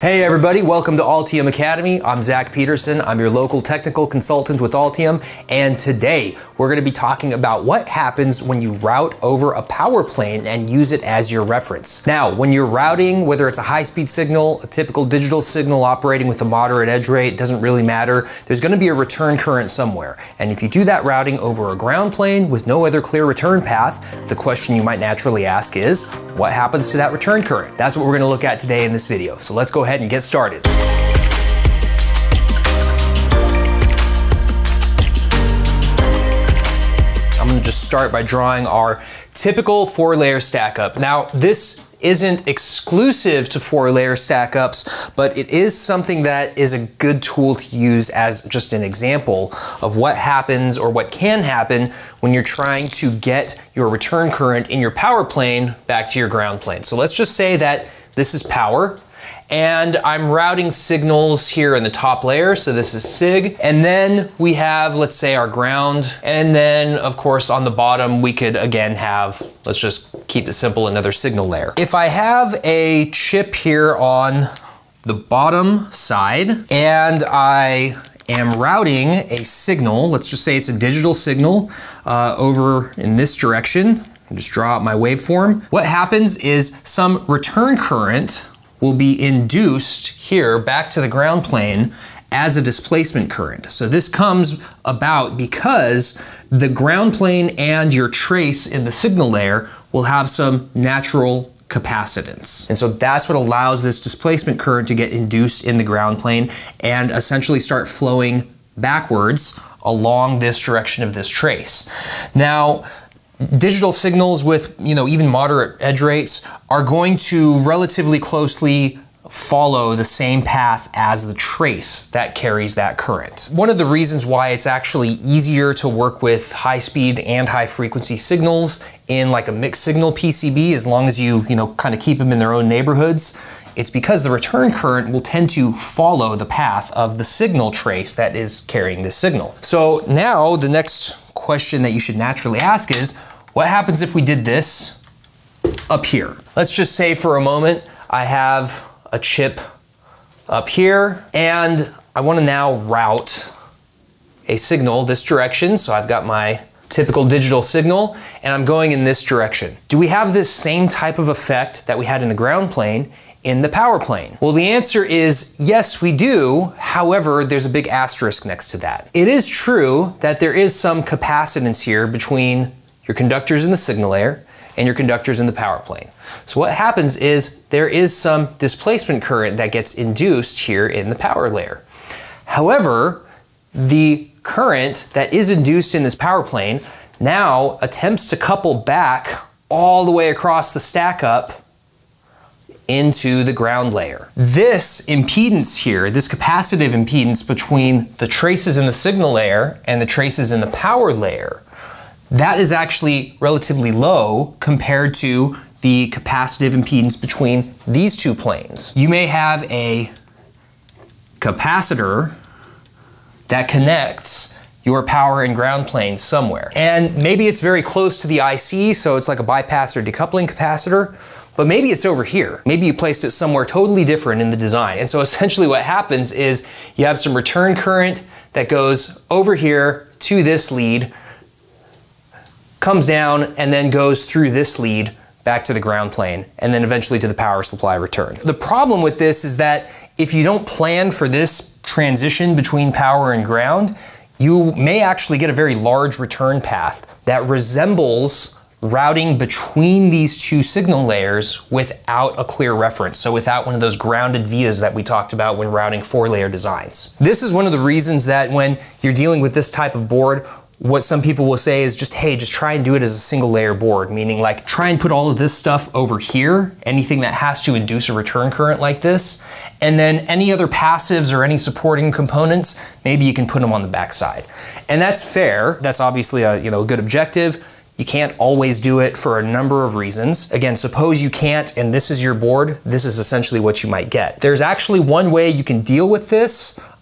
Hey everybody, welcome to Altium Academy. I'm Zach Peterson. I'm your local technical consultant with Altium, and today we're going to be talking about what happens when you route over a power plane and use it as your reference. Now, when you're routing, whether it's a high-speed signal, a typical digital signal operating with a moderate edge rate, doesn't really matter. There's going to be a return current somewhere, and if you do that routing over a ground plane with no other clear return path, the question you might naturally ask is, what happens to that return current? That's what we're going to look at today in this video. So let's go ahead and get started. I'm going to just start by drawing our typical 4-layer stack up. Now, this isn't exclusive to 4-layer stack ups, but it is something that is a good tool to use as just an example of what happens or what can happen when you're trying to get your return current in your power plane back to your ground plane. So let's just say that this is power, and I'm routing signals here in the top layer, so this is SIG, and then we have, let's say, our ground, and then of course on the bottom we could again have, let's just keep it simple, another signal layer. If I have a chip here on the bottom side and I am routing a signal, let's just say it's a digital signal over in this direction, just draw out my waveform. What happens is some return current will be induced here back to the ground plane as a displacement current. So this comes about because the ground plane and your trace in the signal layer will have some natural capacitance. And so that's what allows this displacement current to get induced in the ground plane and essentially start flowing backwards along this direction of this trace. Now, digital signals with, even moderate edge rates are going to relatively closely follow the same path as the trace that carries that current. One of the reasons why it's actually easier to work with high speed and high frequency signals in like a mixed signal PCB, as long as you kind of keep them in their own neighborhoods, it's because the return current will tend to follow the path of the signal trace that is carrying this signal. So now the next question that you should naturally ask is, what happens if we did this up here? Let's just say for a moment I have a chip up here and I want to now route a signal this direction. So I've got my typical digital signal and I'm going in this direction. Do we have this same type of effect that we had in the ground plane in the power plane? Well, the answer is yes, we do. However, there's a big asterisk next to that. It is true that there is some capacitance here between your conductors in the signal layer and your conductors in the power plane. So what happens is there is some displacement current that gets induced here in the power layer. However, the current that is induced in this power plane now attempts to couple back all the way across the stack up into the ground layer. This impedance here, this capacitive impedance between the traces in the signal layer and the traces in the power layer, that is actually relatively low compared to the capacitive impedance between these two planes. You may have a capacitor that connects your power and ground plane somewhere. And maybe it's very close to the IC, so it's like a bypass or decoupling capacitor. But maybe it's over here. Maybe you placed it somewhere totally different in the design. And so essentially what happens is you have some return current that goes over here to this lead, comes down, and then goes through this lead back to the ground plane, and then eventually to the power supply return. The problem with this is that if you don't plan for this transition between power and ground, you may actually get a very large return path that resembles routing between these two signal layers without a clear reference, so without one of those grounded vias that we talked about when routing 4-layer designs. This is one of the reasons that when you're dealing with this type of board, what some people will say is just, hey, just try and do it as a single layer board, meaning like try and put all of this stuff over here, anything that has to induce a return current like this, and then any other passives or any supporting components, maybe you can put them on the back side. And that's fair. That's obviously a good objective. You can't always do it for a number of reasons. Again, suppose you can't and this is your board, this is essentially what you might get. There's actually one way you can deal with this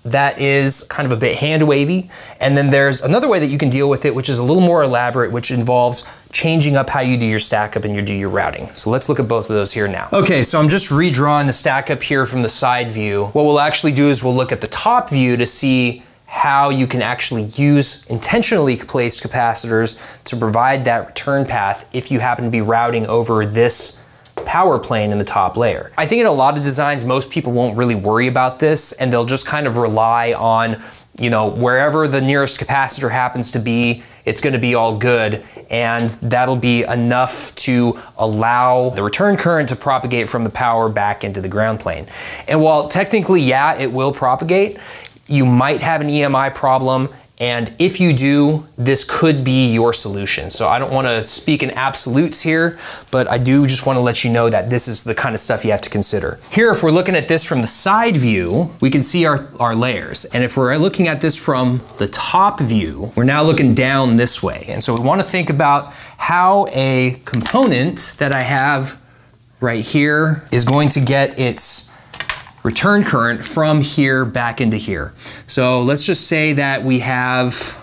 that is kind of a bit hand wavy. And then there's another way that you can deal with it, which is a little more elaborate, which involves changing up how you do your stack up and you do your routing. So let's look at both of those here now. Okay, so I'm just redrawing the stack up here from the side view. What we'll actually do is we'll look at the top view to see how you can actually use intentionally placed capacitors to provide that return path if you happen to be routing over this power plane in the top layer. I think in a lot of designs, most people won't really worry about this and they'll just kind of rely on, you know, wherever the nearest capacitor happens to be, it's going to be all good, and that'll be enough to allow the return current to propagate from the power back into the ground plane. And while technically, yeah, it will propagate, you might have an EMI problem, and if you do, this could be your solution. So I don't want to speak in absolutes here, but I do just want to let you know that this is the kind of stuff you have to consider. Here, if we're looking at this from the side view, we can see our layers. And if we're looking at this from the top view, we're now looking down this way. And so we want to think about how a component that I have right here is going to get its return current from here back into here. So let's just say that we have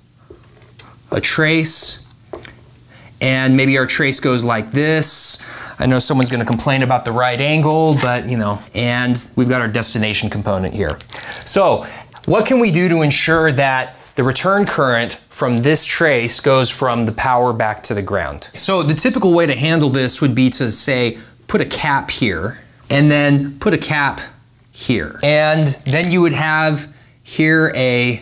a trace, and maybe our trace goes like this. I know someone's going to complain about the right angle, but you know, and we've got our destination component here. So what can we do to ensure that the return current from this trace goes from the power back to the ground? So the typical way to handle this would be to say, put a cap here, and then put a cap here. And then you would have here a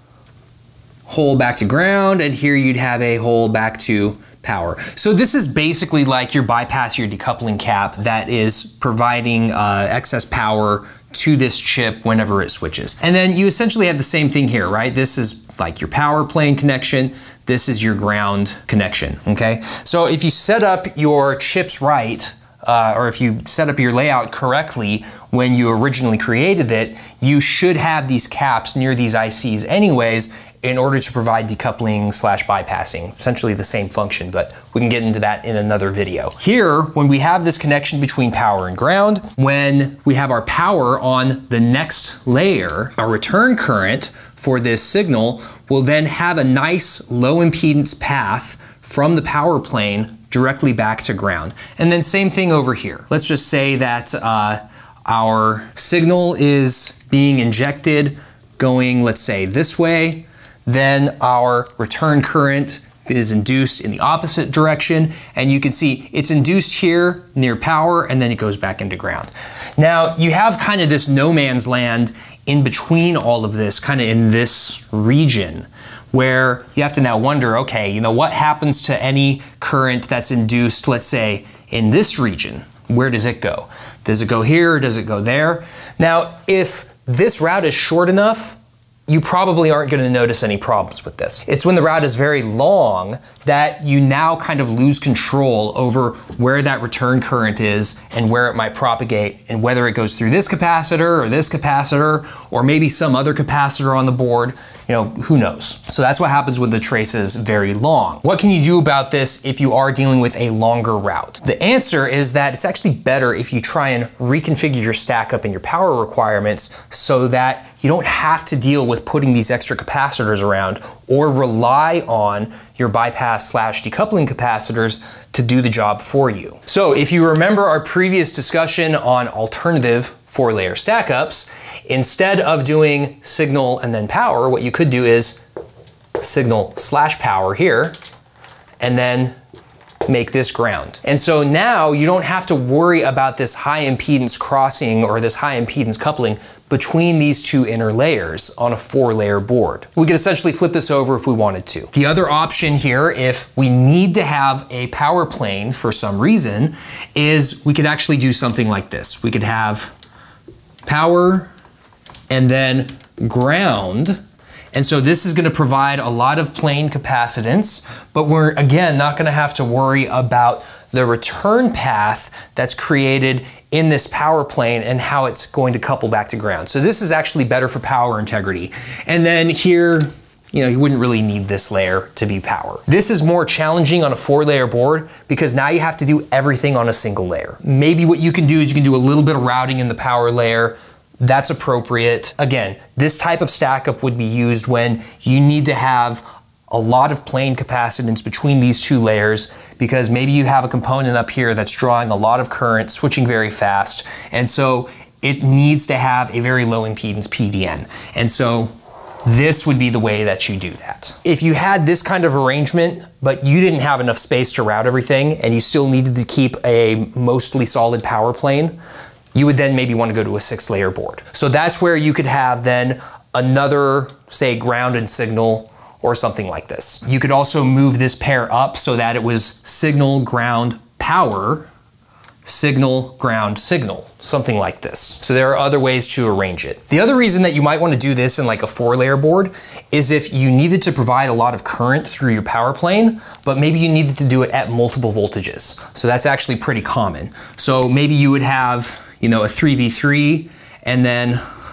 hole back to ground, and here you'd have a hole back to power. So this is basically like your bypass, your decoupling cap that is providing excess power to this chip whenever it switches. And then you essentially have the same thing here, right? This is like your power plane connection. This is your ground connection, okay? So if you set up your chips right, or if you set up your layout correctly when you originally created it, you should have these caps near these ICs anyways in order to provide decoupling / bypassing. Essentially the same function, but we can get into that in another video. Here, when we have this connection between power and ground, when we have our power on the next layer, our return current for this signal will then have a nice low impedance path from the power plane directly back to ground. And then same thing over here. Let's just say that our signal is being injected going, let's say, this way. Then our return current is induced in the opposite direction. And you can see it's induced here near power, and then it goes back into ground. Now, you have kind of this no man's land in between all of this, kind of in this region, where you have to now wonder, okay, you know, what happens to any current that's induced, let's say, in this region? Where does it go? Does it go here or does it go there? Now, if this route is short enough, you probably aren't going to notice any problems with this. It's when the route is very long that you now kind of lose control over where that return current is and where it might propagate, and whether it goes through this capacitor or maybe some other capacitor on the board. You know, who knows? So that's what happens when the trace is very long. What can you do about this if you are dealing with a longer route? The answer is that it's actually better if you try and reconfigure your stack up and your power requirements so that you don't have to deal with putting these extra capacitors around or rely on your bypass / decoupling capacitors to do the job for you. So if you remember our previous discussion on alternative 4-layer stack-ups, instead of doing signal and then power, what you could do is signal / power here, and then make this ground. And so now you don't have to worry about this high impedance crossing or this high impedance coupling between these two inner layers on a 4-layer board. We could essentially flip this over if we wanted to. The other option here, if we need to have a power plane for some reason, is we could actually do something like this. We could have power and then ground. And so this is going to provide a lot of plane capacitance, but we're again not going to have to worry about the return path that's created in this power plane and how it's going to couple back to ground. So this is actually better for power integrity. And then here, you know, you wouldn't really need this layer to be power. This is more challenging on a 4-layer board because now you have to do everything on a single layer. Maybe what you can do is you can do a little bit of routing in the power layer, that's appropriate. Again, this type of stack up would be used when you need to have a lot of plane capacitance between these two layers, because maybe you have a component up here that's drawing a lot of current, switching very fast, and so it needs to have a very low impedance PDN. And so this would be the way that you do that. If you had this kind of arrangement, but you didn't have enough space to route everything and you still needed to keep a mostly solid power plane, you would then maybe want to go to a 6-layer board. So that's where you could have then another, say, ground and signal or something like this. You could also move this pair up so that it was signal, ground, power, signal, ground, signal, something like this. So there are other ways to arrange it. The other reason that you might want to do this in like a 4-layer board is if you needed to provide a lot of current through your power plane, but maybe you needed to do it at multiple voltages. So that's actually pretty common. So maybe you would have, you know, a 3V3 and then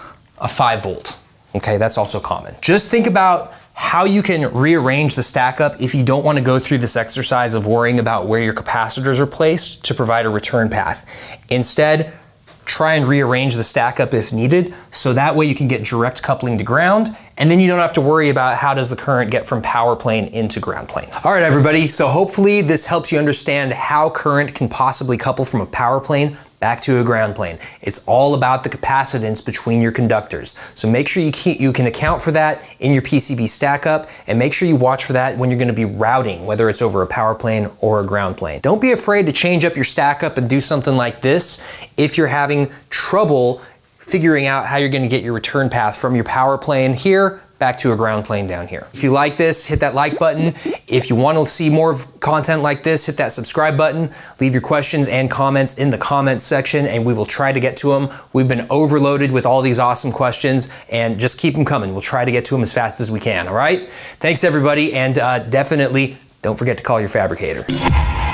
a 5-volt. Okay, that's also common. Just think about how you can rearrange the stack up if you don't want to go through this exercise of worrying about where your capacitors are placed to provide a return path. Instead, try and rearrange the stack up if needed, so that way you can get direct coupling to ground, and then you don't have to worry about how does the current get from power plane into ground plane. All right, everybody, so hopefully this helps you understand how current can possibly couple from a power plane back to a ground plane. It's all about the capacitance between your conductors. So make sure you can account for that in your PCB stack up, and make sure you watch for that when you're going to be routing, whether it's over a power plane or a ground plane. Don't be afraid to change up your stack up and do something like this if you're having trouble figuring out how you're going to get your return path from your power plane here back to a ground plane down here. If you like this, hit that like button. If you want to see more content like this, hit that subscribe button. Leave your questions and comments in the comments section, and we will try to get to them. We've been overloaded with all these awesome questions, and just keep them coming. We'll try to get to them as fast as we can, all right? Thanks, everybody, and definitely don't forget to call your fabricator.